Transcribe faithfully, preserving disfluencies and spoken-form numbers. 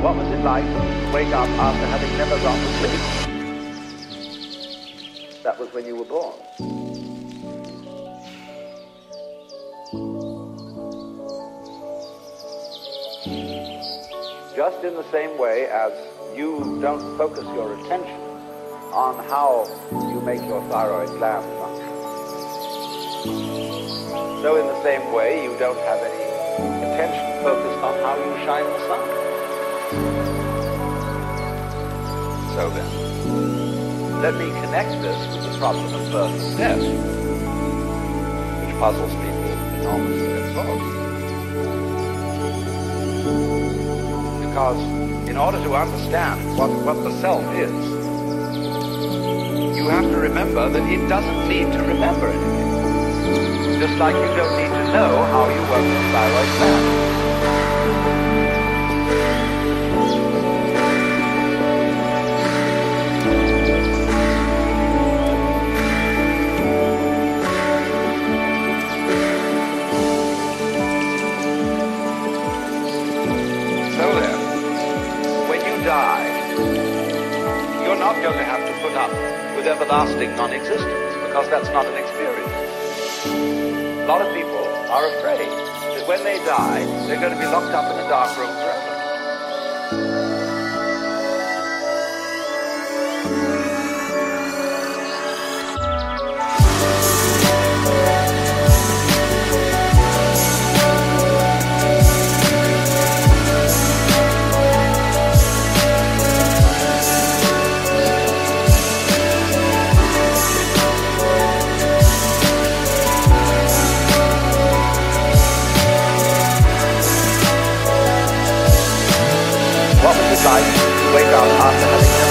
What was it like to wake up after having never gone to sleep? That was when you were born. Just in the same way as you don't focus your attention on how you make your thyroid gland function, so in the same way you don't have any attention focused on how you shine the sun. So then, let me connect this with the problem of birth and death, which puzzles people enormously as well. Because in order to understand what, what the self is, you have to remember that it doesn't need to remember anything. Just like you don't need to know how you work the thyroid gland. So then, when you die, you're not going to have to put up with everlasting non-existence, because that's not an experience. A lot of people are afraid that when they die, they're going to be locked up in a dark room forever. What was it like to wake up after having